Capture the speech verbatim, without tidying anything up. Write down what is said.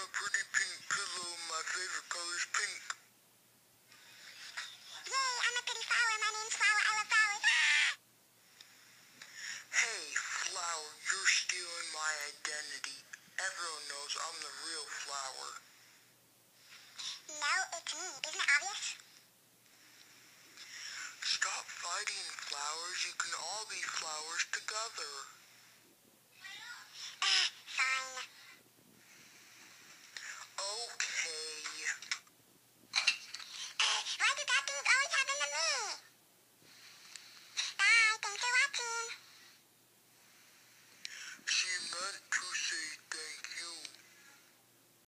a pretty pink pillow. My favorite color is pink. Yay, I'm a pretty flower. My name's Flower. I love flowers. Hey, Flower, you're stealing my identity. Everyone knows I'm the real Flower. No, it's me. Isn't it obvious? Stop fighting, Flowers. You can all be flowers together.